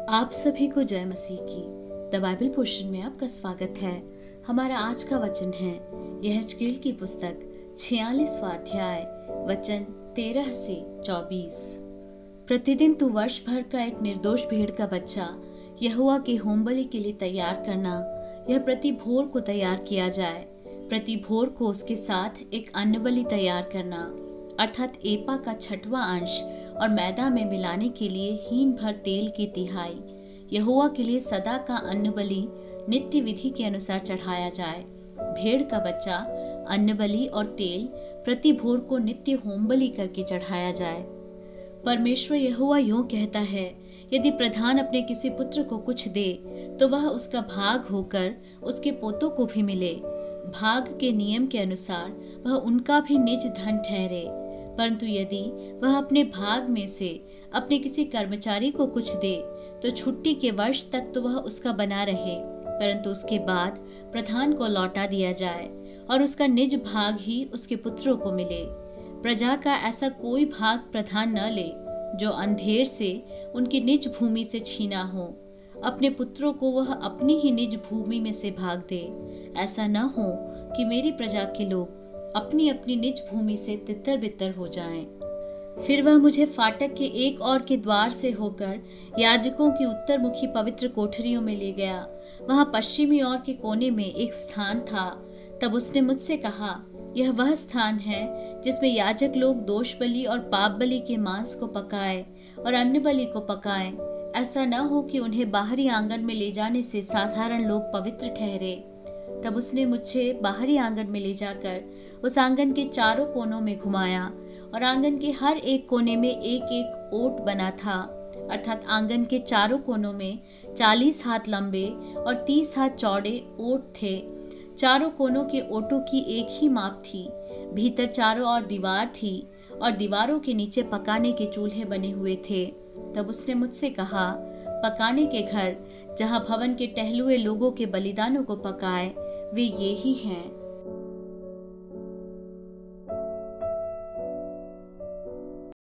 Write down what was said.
आप सभी को जय मसीह की। द बाइबल पोर्शन में आपका स्वागत है। हमारा आज का वचन है यह हिजकील की पुस्तक 46वां अध्याय वचन 13 से 24। प्रतिदिन तू वर्ष भर का एक निर्दोष भेड़ का बच्चा यहोवा के होमबलि के लिए तैयार करना। यह प्रति भोर को तैयार किया जाए। प्रति भोर को उसके साथ एक अन्नबलि तैयार करना, अर्थात एपा का 6वां अंश, और मैदा में मिलाने के लिए हीन भर तेल की तिहाई। यहोवा के लिए सदा का अन्नबलि नित्य विधि के अनुसार चढ़ाया जाए। भेड़ का बच्चा, अन्नबलि और तेल प्रति भोर को नित्य होमबलि करके चढ़ाया जाए। परमेश्वर यहोवा यूं कहता है, यदि प्रधान अपने किसी पुत्र को कुछ दे तो वह उसका भाग होकर उसके पोतों को भी मिले। भाग के नियम के अनुसार वह उनका भी निज धन ठहरे। परंतु यदि वह अपने भाग में से अपने किसी कर्मचारी को कुछ दे तो छुट्टी के वर्ष तक तो वह उसका बना रहे, परंतु उसके बाद प्रधान को लौटा दिया जाए और उसका निज भाग ही उसके पुत्रों को मिले। प्रजा का ऐसा कोई भाग प्रधान न ले जो अंधेर से उनकी निज भूमि से छीना हो। अपने पुत्रों को वह अपनी ही निज भूमि में से भाग दे। ऐसा न हो कि मेरी प्रजा के लोग अपनी अपनी निज भूमि से तितर बितर हो जाएं। फिर वह मुझे फाटक के एक ओर के द्वार से होकर याजकों की उत्तर मुखी पवित्र कोठरियों में ले गया। वहां पश्चिमी ओर के कोने में एक स्थान था। तब उसने मुझसे कहा, यह वह स्थान है जिसमें याजक लोग दोष बलि और पाप बलि के मांस को पकाए और अन्न बलि को पकाएं। ऐसा न हो कि उन्हें बाहरी आंगन में ले जाने से साधारण लोग पवित्र ठहरे। तब उसने मुझे बाहरी आंगन में ले जाकर उस आंगन के चारों कोनों में घुमाया, और आंगन के हर एक कोने में एक एक ओट बना था, अर्थात आंगन के चारों कोनों में 40 हाथ लंबे और 30 हाथ चौड़े ओट थे। चारों कोनों के ओटों की एक ही माप थी। भीतर चारों ओर दीवार थी और दीवारों के नीचे पकाने के चूल्हे बने हुए थे। तब उसने मुझसे कहा, पकाने के घर जहाँ भवन के टहलुए लोगों के बलिदानों को पकाए वे ये ही हैं।